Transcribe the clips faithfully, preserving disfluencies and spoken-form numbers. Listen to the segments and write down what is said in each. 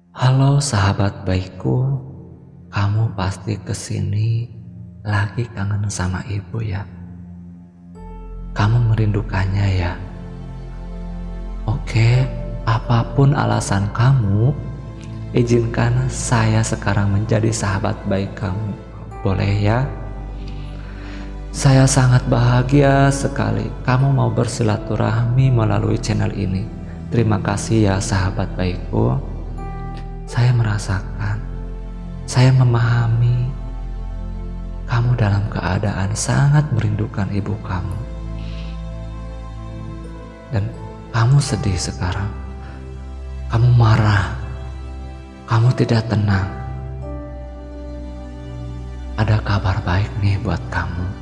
Halo sahabat baikku, kamu pasti kesini lagi kangen sama ibu ya. Kamu merindukannya ya. Oke, apapun alasan kamu, izinkan saya sekarang menjadi sahabat baik kamu. Boleh ya? Saya sangat bahagia sekali kamu mau bersilaturahmi melalui channel ini. Terima kasih ya sahabat baikku. Saya merasakan, saya memahami kamu dalam keadaan sangat merindukan ibu kamu. Dan kamu sedih sekarang, kamu marah, kamu tidak tenang. Ada kabar baik nih buat kamu.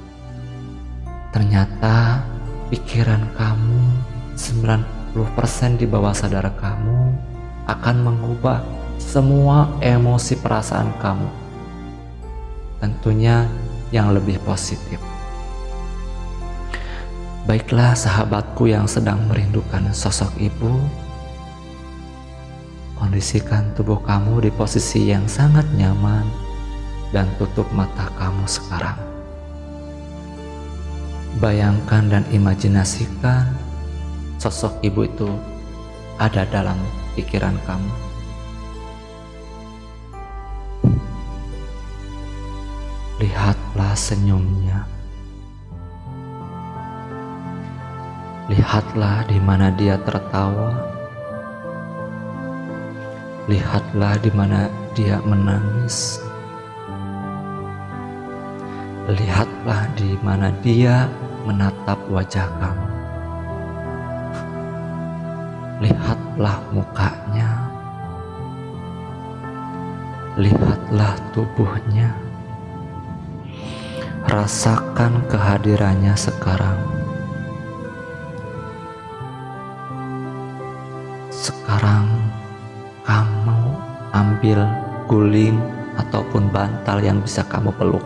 Ternyata pikiran kamu sembilan puluh persen di bawah sadar kamu akan mengubah semua emosi perasaan kamu, tentunya yang lebih positif. Baiklah sahabatku yang sedang merindukan sosok ibu, kondisikan tubuh kamu di posisi yang sangat nyaman dan tutup mata kamu sekarang. Bayangkan dan imajinasikan sosok ibu itu ada dalam pikiran kamu. Lihatlah senyumnya. Lihatlah di mana dia tertawa. Lihatlah di mana dia menangis. Lihatlah di mana dia menatap wajah kamu. Lihatlah mukanya, lihatlah tubuhnya, rasakan kehadirannya sekarang. Sekarang kamu ambil guling ataupun bantal yang bisa kamu peluk.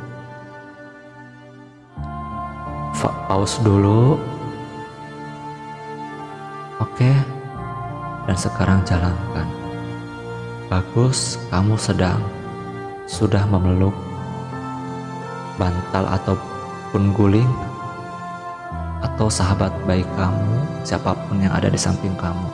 Pause dulu. Oke, dan sekarang jalankan. Bagus, kamu sedang sudah memeluk bantal ataupun guling atau sahabat baik kamu, siapapun yang ada di samping kamu.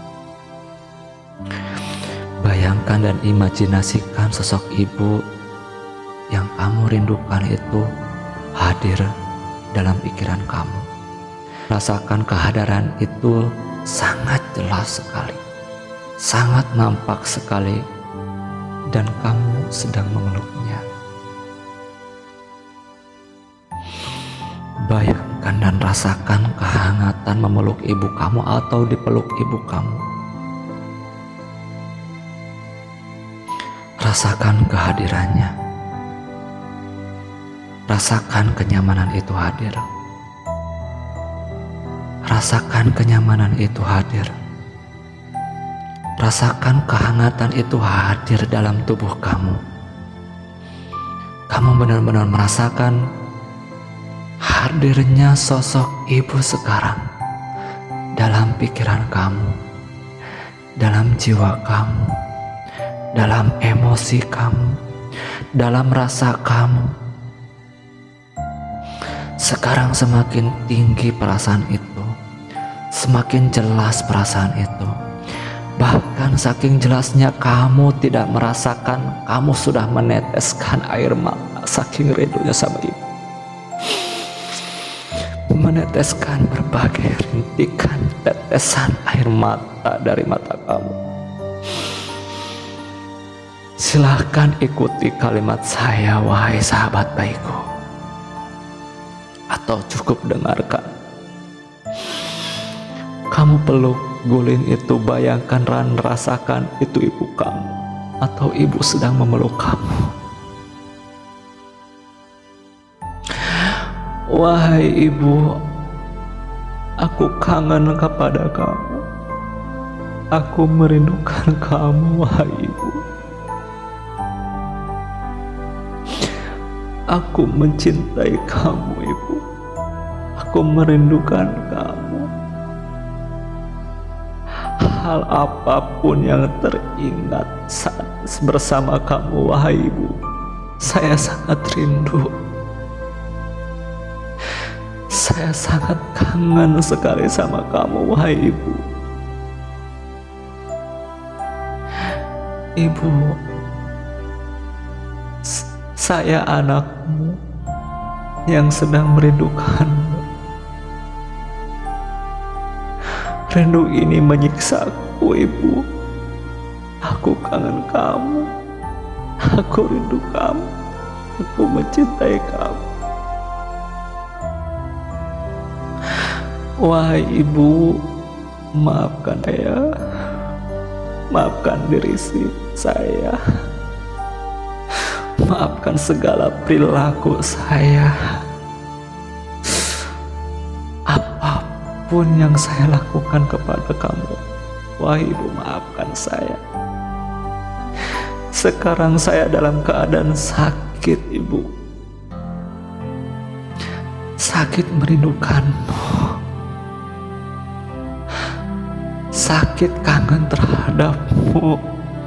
Bayangkan dan imajinasikan sosok ibu yang kamu rindukan itu hadir dalam pikiran kamu. Rasakan kehadiran itu sangat jelas sekali, sangat nampak sekali, dan kamu sedang memeluknya. Bayangkan dan rasakan kehangatan memeluk ibu kamu atau dipeluk ibu kamu. Rasakan kehadirannya. Rasakan kenyamanan itu hadir. Rasakan kenyamanan itu hadir. Rasakan kehangatan itu hadir dalam tubuh kamu. Kamu benar-benar merasakan hadirnya sosok ibu sekarang dalam pikiran kamu, dalam jiwa kamu, dalam emosi kamu, dalam rasa kamu. Sekarang semakin tinggi perasaan itu, semakin jelas perasaan itu. Bahkan saking jelasnya kamu tidak merasakan, kamu sudah meneteskan air mata saking rindunya sama ibu. Meneteskan berbagai rintikan tetesan air mata dari mata kamu. Silahkan ikuti kalimat saya, wahai sahabat baikku. Atau cukup dengarkan. Kamu peluk guling itu, bayangkan dan rasakan itu ibu kamu, atau ibu sedang memeluk kamu. Wahai ibu, aku kangen kepada kamu. Aku merindukan kamu, wahai ibu. Aku mencintai kamu, ibu. Aku merindukan kamu. hal apapun yang teringat saat bersama kamu, wahai ibu. Saya sangat rindu. Saya sangat kangen sekali sama kamu, wahai ibu. Ibu, saya anakmu yang sedang merindukanmu. Rindu ini menyiksaku, ibu. Aku kangen kamu. Aku rindu kamu. Aku mencintai kamu. Wahai ibu, maafkan saya. Maafkan diri saya. Maafkan segala perilaku saya. Apapun yang saya lakukan kepada kamu, wahai ibu, maafkan saya. Sekarang saya dalam keadaan sakit, ibu. Sakit merindukanmu. Sakit kangen terhadapmu.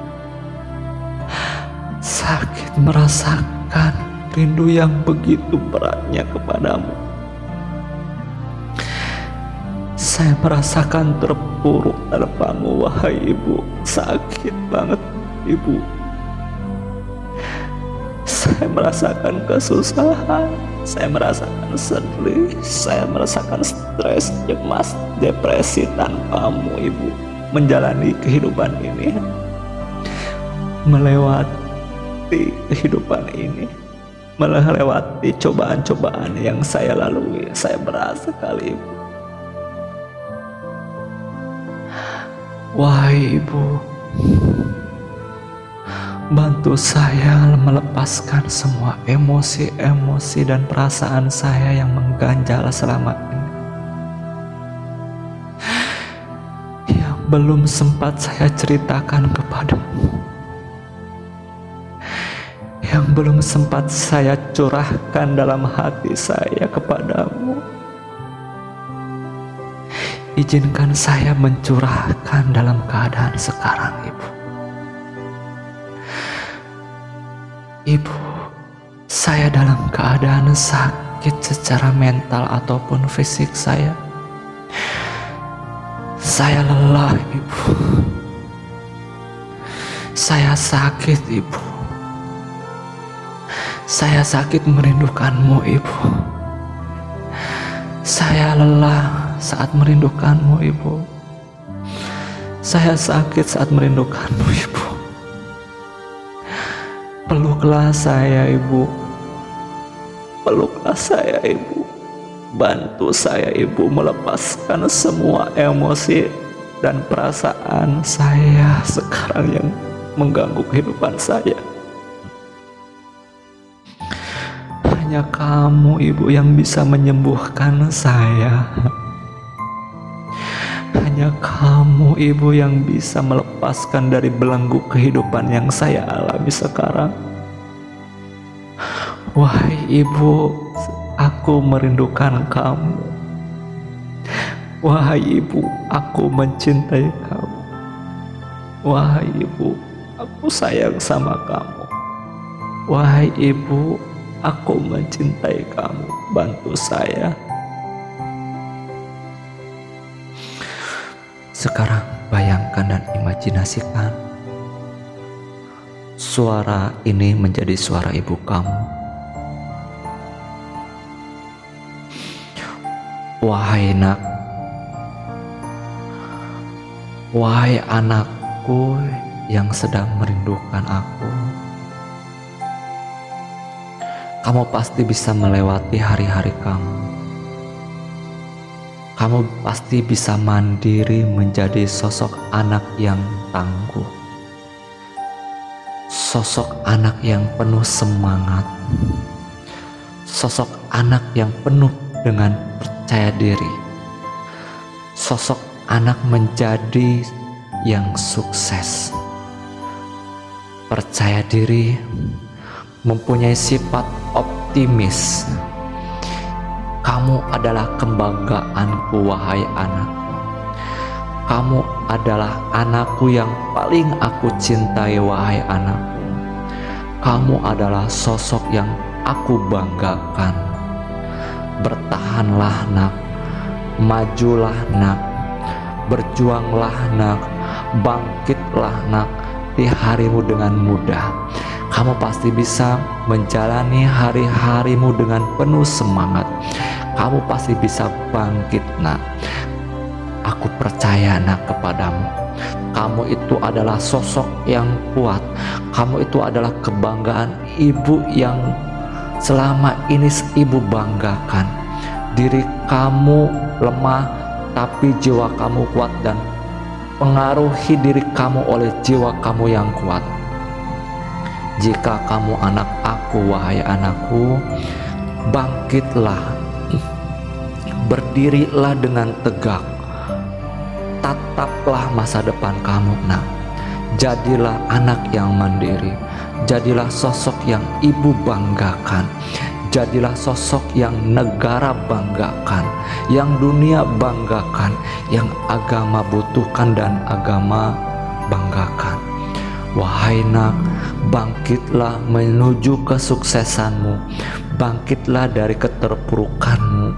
Sakit merasakan rindu yang begitu beratnya kepadamu. Saya merasakan terpuruk tanpamu, wahai ibu. Sakit banget, ibu. Saya merasakan kesusahan. Saya merasakan sedih. Saya merasakan stres, cemas, depresi tanpamu, ibu. Menjalani kehidupan ini, melewati kehidupan ini, melewati cobaan-cobaan yang saya lalui. Saya berat sekali, ibu. Wahai ibu, bantu saya melepaskan semua emosi-emosi dan perasaan saya yang mengganjal selama ini, yang belum sempat saya ceritakan kepadamu, yang belum sempat saya curahkan dalam hati saya kepadamu. Izinkan saya mencurahkan dalam keadaan sekarang, ibu. Ibu, saya dalam keadaan sakit secara mental ataupun fisik saya. Saya lelah, ibu. Saya sakit, ibu. Saya sakit merindukanmu, ibu. Saya lelah saat merindukanmu, ibu. Saya sakit saat merindukanmu, ibu. Peluklah saya, ibu. Peluklah saya, ibu. Bantu saya, ibu, melepaskan semua emosi dan perasaan saya sekarang yang mengganggu kehidupan saya. Hanya kamu, ibu, yang bisa menyembuhkan saya. Hanya kamu, ibu, yang bisa melepaskan dari belenggu kehidupan yang saya alami sekarang. Wahai ibu, aku merindukan kamu. Wahai ibu, aku mencintai kamu. Wahai ibu, aku sayang sama kamu. Wahai ibu, aku mencintai kamu. Bantu saya. Sekarang bayangkan dan imajinasikan suara ini menjadi suara ibu kamu. Wahai nak, wahai anakku yang sedang merindukan aku, kamu pasti bisa melewati hari-hari kamu. Kamu pasti bisa mandiri menjadi sosok anak yang tangguh. Sosok anak yang penuh semangat. Sosok anak yang penuh dengan percaya diri. Sosok anak menjadi yang sukses. Percaya diri, mempunyai sifat optimis. Kamu adalah kebanggaanku, wahai anak. Kamu adalah anakku yang paling aku cintai, wahai anakku. Kamu adalah sosok yang aku banggakan. Bertahanlah nak, majulah nak, berjuanglah nak, bangkitlah nak di harimu dengan mudah. Kamu pasti bisa menjalani hari-harimu dengan penuh semangat. Kamu pasti bisa bangkit nak. Aku percaya nak kepadamu. Kamu itu adalah sosok yang kuat. Kamu itu adalah kebanggaan ibu yang selama ini ibu banggakan. Diri kamu lemah, tapi jiwa kamu kuat, dan pengaruhi diri kamu oleh jiwa kamu yang kuat. Jika kamu anak aku, wahai anakku, bangkitlah, berdirilah dengan tegak, tataplah masa depan kamu nak. Jadilah anak yang mandiri, jadilah sosok yang ibu banggakan, jadilah sosok yang negara banggakan, yang dunia banggakan, yang agama butuhkan dan agama banggakan. Wahai nak, bangkitlah menuju kesuksesanmu, bangkitlah dari keterpurukanmu.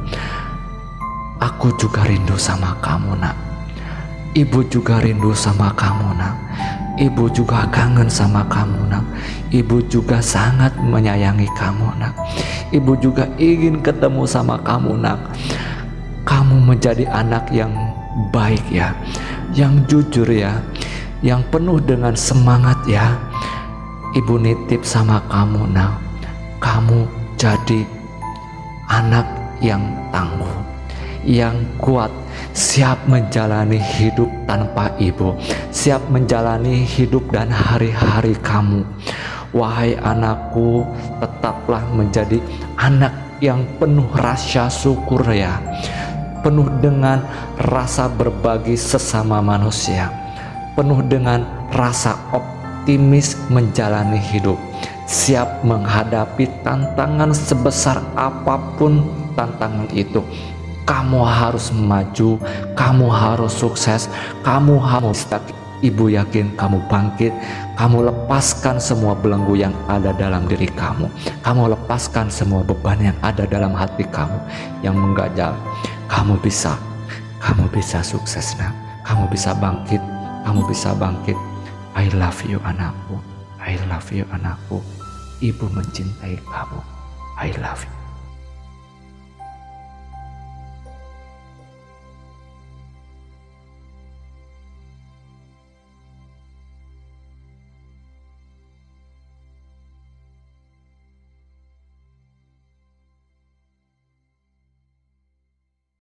Aku juga rindu sama kamu nak. Ibu juga rindu sama kamu nak. Ibu juga kangen sama kamu nak. Ibu juga sangat menyayangi kamu nak. Ibu juga ingin ketemu sama kamu nak. Kamu menjadi anak yang baik ya, yang jujur ya, yang penuh dengan semangat ya. Ibu nitip sama kamu nak. Kamu jadi anak yang tangguh, yang kuat, siap menjalani hidup tanpa ibu, siap menjalani hidup dan hari-hari kamu. Wahai anakku, tetaplah menjadi anak yang penuh rasa syukur ya, penuh dengan rasa berbagi sesama manusia, penuh dengan rasa optimis menjalani hidup, siap menghadapi tantangan sebesar apapun tantangan itu. Kamu harus maju, kamu harus sukses, kamu harus. Ibu yakin kamu bangkit, kamu lepaskan semua belenggu yang ada dalam diri kamu, kamu lepaskan semua beban yang ada dalam hati kamu yang mengganjal. Kamu bisa, kamu bisa sukses nak, kamu bisa bangkit, kamu bisa bangkit. I love you anakku, I love you anakku. Ibu mencintai kamu. I love you.